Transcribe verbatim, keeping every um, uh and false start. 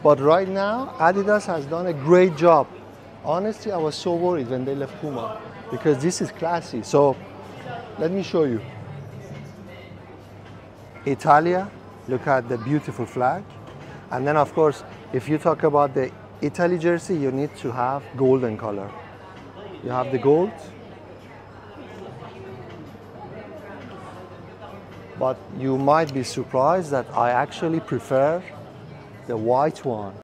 But right now, Adidas has done a great job. Honestly, I was so worried when they left Puma because this is classy. So let me show you. Italia, look at the beautiful flag. And then of course, if you talk about the Italy jersey, you need to have golden color. You have the gold. But you might be surprised that I actually prefer the white one.